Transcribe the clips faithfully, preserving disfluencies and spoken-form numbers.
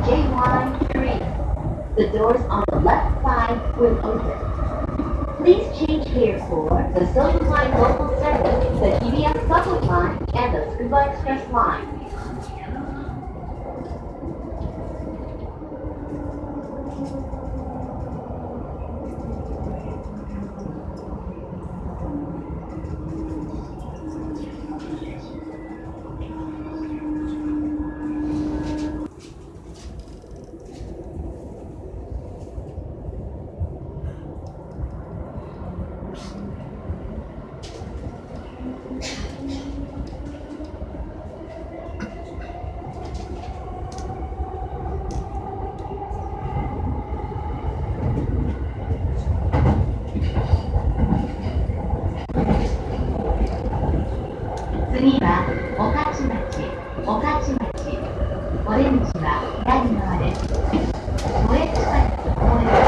J R three. The doors on the left side will open. Please change here for the Silver Line local service, the Hibiya subway line, and the Tsukuba Express line.次は御徒町、御徒町、オレンジは左側です。都営地下鉄高円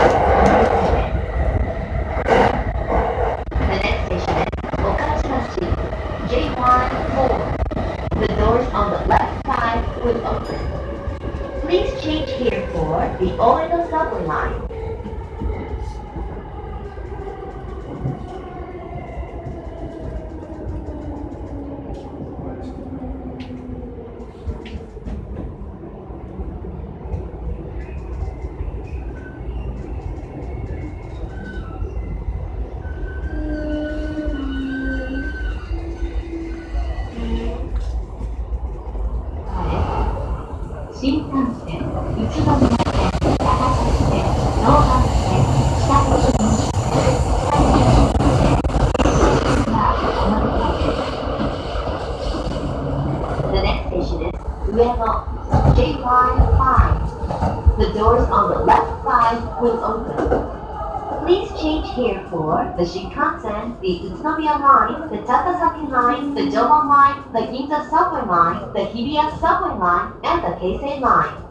寺。The next station is 御徒町 J R four. The doors on the left side will open. Please change here for the Oedo subway line. The next station is Ueno, J R five. The doors on the left side will open. Please change here for the Shinkansen, the Utsunomiya line, the Takasaki line, the Joban line, the Ginza subway line, the Hibiya subway line, and the Keisei line.